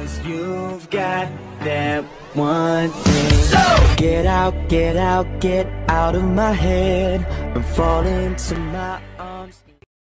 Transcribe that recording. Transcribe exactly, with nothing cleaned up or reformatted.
'cause you've got that one thing. So get out, get out, get out of my head and fall into my arms.